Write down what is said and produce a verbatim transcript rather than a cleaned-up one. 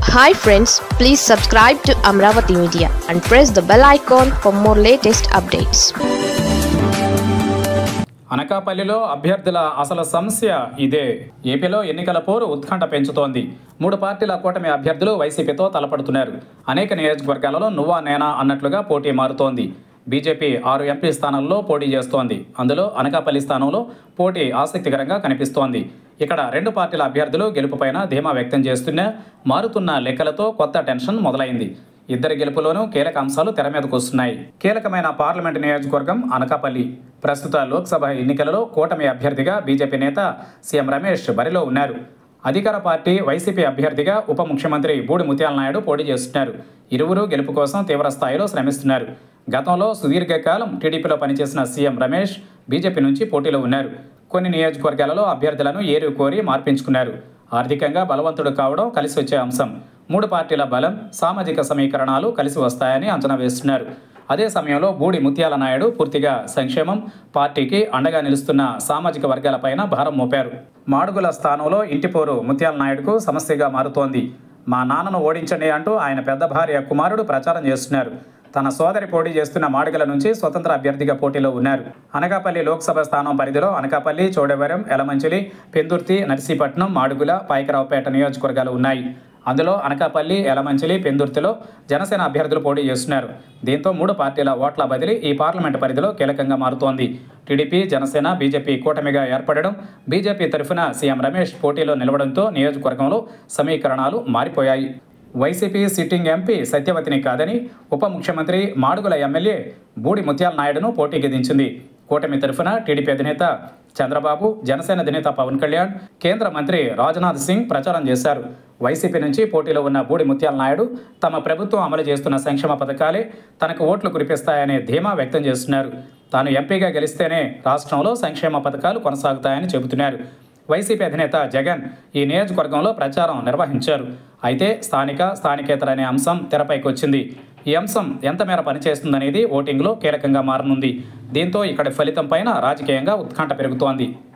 Hi friends, please subscribe to Amravati Media and press the bell icon for more latest updates. అనకాపల్లిలో అభ్యర్థుల అసలు సమస్య ఇదే. ఏపీలో ఎన్నికల పోరు ఉత్కంఠ పెంచుతోంది. మూడు పార్టీల కూటమి అభ్యర్థులు వైసీపీతో తలపడుతున్నారు. అనేక నియోజకవర్గాలలో నువ్వా నేనా అన్నట్లుగా పోటీ మారుతోంది. బీజేపీ ఆరు ఎంపీ స్థానాల్లో పోటీ చేస్తోంది. అందులో అనకాపల్లి స్థానంలో పోటీ ఆసక్తికరంగా కనిపిస్తోంది. ఇక్కడ రెండు పార్టీల అభ్యర్థులు గెలుపుపైన ధీమా వ్యక్తం చేస్తున్నా మారుతున్న లెక్కలతో కొత్త టెన్షన్ మొదలైంది. ఇద్దరి గెలుపులోనూ కీలక అంశాలు తెర మీదకు వస్తున్నాయి. కీలకమైన పార్లమెంటు నియోజకవర్గం అనకాపల్లి. ప్రస్తుత లోక్సభ ఎన్నికలలో కూటమి అభ్యర్థిగా బీజేపీ నేత సీఎం రమేష్ బరిలో ఉన్నారు. అధికార పార్టీ వైసీపీ అభ్యర్థిగా ఉప ముఖ్యమంత్రి బూడి ముత్యాల నాయుడు పోటీ చేస్తున్నారు. ఇరువురు గెలుపు కోసం తీవ్ర స్థాయిలో శ్రమిస్తున్నారు. గతంలో సుదీర్ఘకాలం టీడీపీలో పనిచేసిన సీఎం రమేష్ బీజేపీ నుంచి పోటీలో ఉన్నారు. కొన్ని నియోజకవర్గాలలో అభ్యర్థులను ఏరు కోరి మార్పించుకున్నారు. ఆర్థికంగా బలవంతుడు కావడం కలిసి వచ్చే అంశం. మూడు పార్టీల బలం, సామాజిక సమీకరణాలు కలిసి వస్తాయని అంచనా వేస్తున్నారు. అదే సమయంలో బూడి ముత్యాల నాయుడు పూర్తిగా సంక్షేమం, పార్టీకి అండగా నిలుస్తున్న సామాజిక వర్గాలపైన భారం మోపారు. మాడుగుల స్థానంలో ఇంటిపోరు ముత్యాల నాయుడుకు సమస్యగా మారుతోంది. మా నాన్నను ఓడించండి అంటూ ఆయన పెద్ద భార్య కుమారుడు ప్రచారం చేస్తున్నారు. తన సోదరి పోటీ చేస్తున్న మాడుగుల నుంచి స్వతంత్ర అభ్యర్థిగా పోటీలో ఉన్నారు. అనకాపల్లి లోక్సభ స్థానం పరిధిలో అనకాపల్లి, చోడవరం, యలమంచిలి, పెందుర్తి, నర్సీపట్నం, మాడుగుల, పాయకరావుపేట నియోజకవర్గాలు ఉన్నాయి. అందులో అనకాపల్లి, యలమంచిలి, పెందుర్తిలో జనసేన అభ్యర్థులు పోటీ చేస్తున్నారు. దీంతో మూడు పార్టీల ఓట్ల బదిలీ ఈ పార్లమెంటు పరిధిలో కీలకంగా మారుతోంది. టీడీపీ, జనసేన, బీజేపీ కూటమిగా ఏర్పడడం, బీజేపీ తరఫున సీఎం రమేష్ పోటీలో నిలవడంతో నియోజకవర్గంలో సమీకరణాలు మారిపోయాయి. వైసీపీ సిట్టింగ్ ఎంపీ సత్యవతిని కాదని ఉప ముఖ్యమంత్రి మాడుగుల ఎమ్మెల్యే బూడి ముత్యాల నాయుడును పోటీకి దించింది. కూటమి తరఫున టీడీపీ అధినేత చంద్రబాబు, జనసేన అధినేత పవన్ కళ్యాణ్, కేంద్ర మంత్రి రాజ్నాథ్ సింగ్ ప్రచారం చేశారు. వైసీపీ నుంచి పోటీలో ఉన్న బూడి ముత్యాల నాయుడు తమ ప్రభుత్వం అమలు చేస్తున్న సంక్షేమ పథకాలే తనకు ఓట్లు కురిపిస్తాయనే ధీమా వ్యక్తం చేస్తున్నారు. తాను ఎంపీగా గెలిస్తేనే రాష్ట్రంలో సంక్షేమ పథకాలు కొనసాగుతాయని చెబుతున్నారు. వైసీపీ అధినేత జగన్ ఈ నియోజకవర్గంలో ప్రచారం నిర్వహించారు. అయితే స్థానిక, స్థానికేతర అనే అంశం తెరపైకి వచ్చింది. ఈ అంశం ఎంత మేర పనిచేస్తుందనేది ఓటింగ్లో కీలకంగా మారనుంది. దీంతో ఇక్కడి ఫలితం పైన రాజకీయంగా ఉత్కంఠ పెరుగుతోంది.